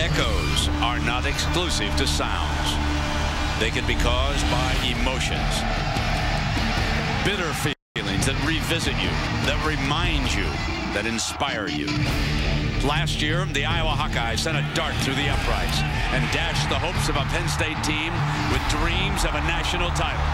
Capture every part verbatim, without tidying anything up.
Echoes are not exclusive to sounds. They can be caused by emotions, bitter feelings that revisit you, that remind you, that inspire you. Last year, the Iowa Hawkeyes sent a dart through the uprights and dashed the hopes of a Penn State team with dreams of a national title.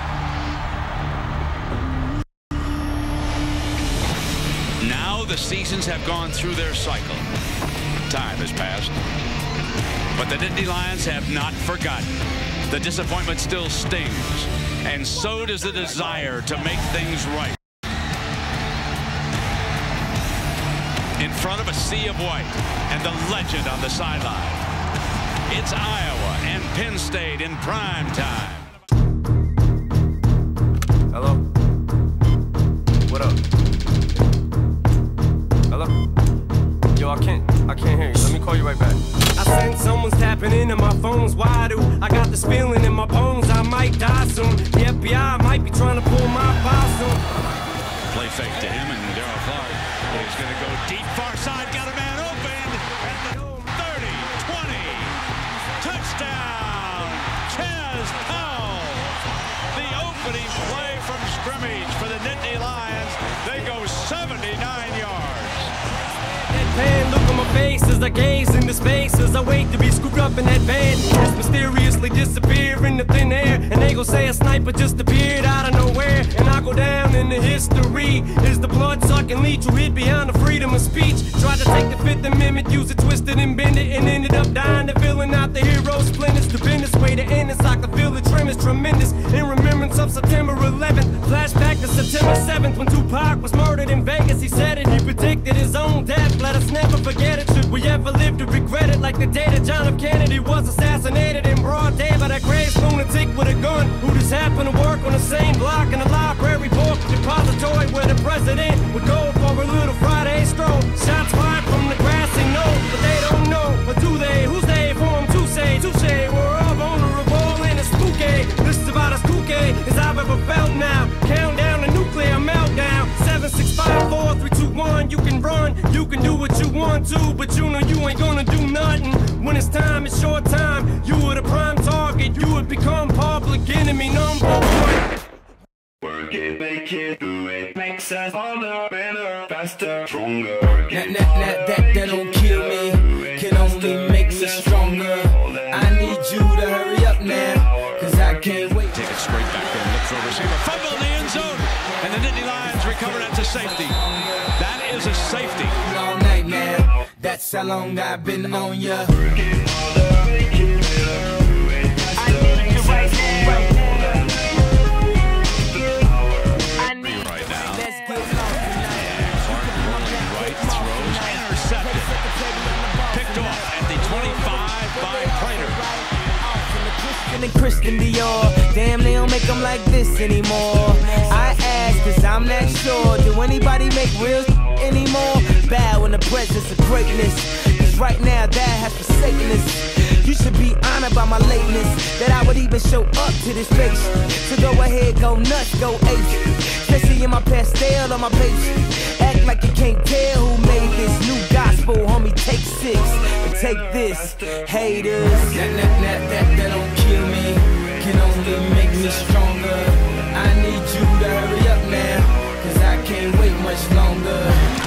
Now the seasons have gone through their cycle. Time has passed. But the Nittany Lions have not forgotten. The disappointment still stings, and so does the desire to make things right. In front of a sea of white and the legend on the sideline, it's Iowa and Penn State in prime time. Hello? What up? Hello? Yo, I can't, I can't hear you. Let me call you right back. I sense someone's tapping into my phone's wide. I got this feeling in my bones I might die soon. The F B I might be trying to pull my file soon. Play fake to him, and Daryl Clark is going to go deep far side. Got a man open. thirty, twenty. Touchdown. Chaz Powell. The opening play from scrimmage for the Nittany Lions. They go seventy-nine yards. Deadpan look on my face as I gaze into space, as I wait to be scooped up in that van. Just mysteriously disappear into thin air, and they gon' say a sniper just appeared out of nowhere. And I go down into history is the blood-sucking leech who hid behind the freedom of speech. Tried to take the Fifth Amendment, use it, twist it and bend it, and ended up dying to filling out the hero splinters. The business way to end this, I can feel the tremors tremendous. In remembrance of September eleventh, flashback to September seventh when Tupac was murdered in Vegas. He said it, he predicted his own death. Let us never forget it. Should we ever live to regret it? Like the day that John F. Kennedy was assassinated in broad day by that crazed lunatic with a gun who just happened to work on the same block in the library book depository where the president would go for a little Friday stroll. Shots fired from the grassy knoll, but they don't know. Or do they? Who's they for them to say? Touche, we're all vulnerable and it's spooky. This is about as kooky as I've ever felt now. Count down the nuclear meltdown. Seven, six, five, four, three, two, one. You can run, you can do what you want to, but you know you ain't gonna do nothing. When it's time, it's your time. You were the prime target, you would become public enemy number one. Work it, make it, do it. Makes us harder, better, faster, stronger. That, that, that, that, that don't kill me, can only make me stronger. I need you to hurry up now, cause I can't wait. Take it straight back there, look for a receiver, fumble in the end zone, and the Nittany Lions recover. That's a safety. That is a safety. All night now, that's how long I've been on ya. And Christian Dior, damn, they don't make them like this anymore. I ask, cause I'm not sure. Do anybody make real anymore? Bow in the presence of greatness, cause right now that has forsaken us. You should be honored by my lateness, that I would even show up to this place. So go ahead, go nuts, go ape. Especially in my pastel on my page. Act like you can't tell who made this new gospel, homie. Take six and take this, haters. That, that, that, that, that don't kill me, can only make me stronger. I need you to hurry up now, cause I can't wait much longer.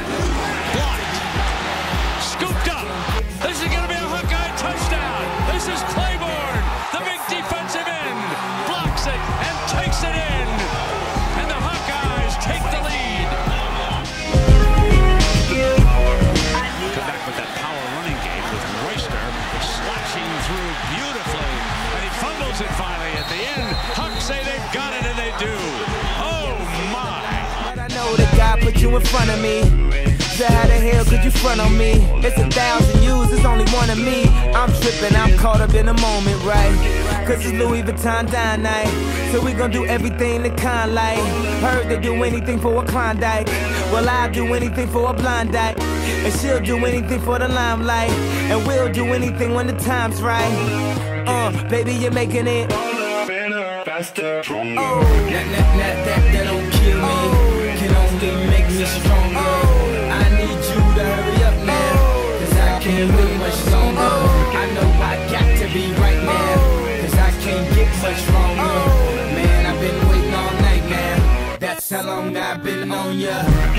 Blocked. Scooped up. This is gonna be a Hawkeye touchdown. This is Claiborne, the big defensive end, blocks it and takes it in. And the Hawkeyes take the lead. Come back with that power running game with Royster slashing through beautifully. And he fumbles it finally at the end. Hawks say they've got it, and they do. Oh, my. But I know that God put you in front of me. So how the hell could you front on me? It's a thousand yous, it's only one of me. I'm tripping, I'm caught up in the moment, right? Cause it's Louis Vuitton dine night, so we gon' do everything the kind like. Heard they do anything for a Klondike. Well, I'll do anything for a blind dyke. And she'll do anything for the limelight. And we'll do anything when the time's right. Uh, baby, you're making it Better, faster, stronger. oh. That, that, that, that, that don't kill me, Oh. can only make me stronger. Oh. I need you to hurry up now, cause I can't wait much longer. I've been on ya.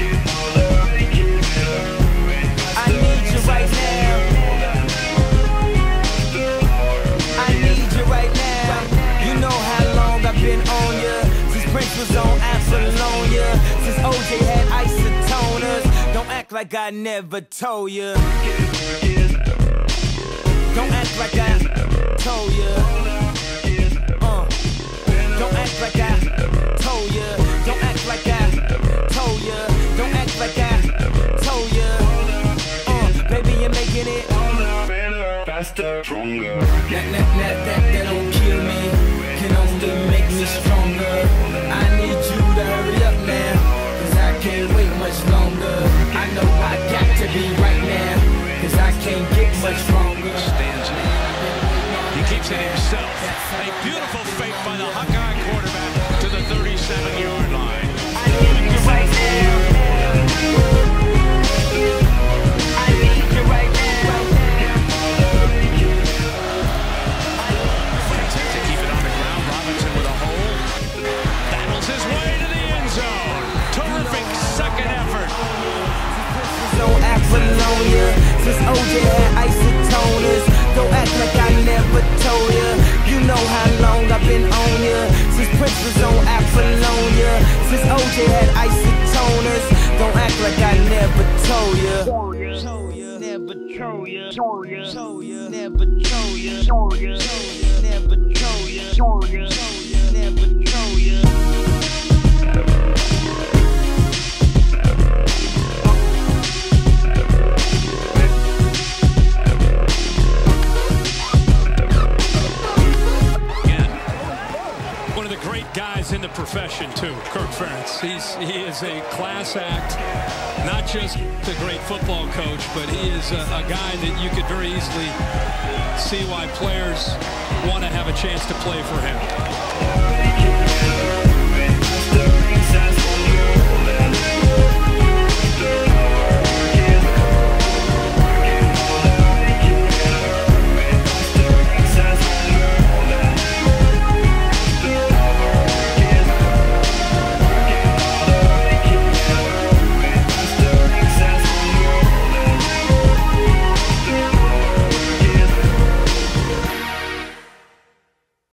I need you right now. I need you right now. You know how long I've been on ya. Since Prince was on Apollonia. Since O J had isotoners. Don't act like I never told ya. Don't act like I told ya. Uh. Don't act like I told ya. Don't act like I told ya. Don't act like I told ya. Uh, baby, you're making it better, faster, stronger. That, that, that, that, that don't kill me. Can only make me stronger. I need you to hurry up now, cause I can't wait much longer. I know I got to be right now, cause I can't get much stronger. Stands in. He keeps it himself. A beautiful fake by the Hawkeye quarterback to the thirty-seven yard line. I need you right now. I need you right now. To keep it on the ground, Robinson with a hole. Battles his way to the end zone. Terrific second effort. No Apollonia, since O J had isotoners. Don't act like I never told ya. You know how long I've been on ya. Since Prince was on Apollonia. Since O J had isotoners. Don't act like I never told ya. Never told ya. Never told ya. Never told ya. Never told ya. Never told ya. Guys in the profession too, Kirk Ferentz. He's he is a class act, not just the great football coach, but he is a, a guy that you could very easily see why players want to have a chance to play for him.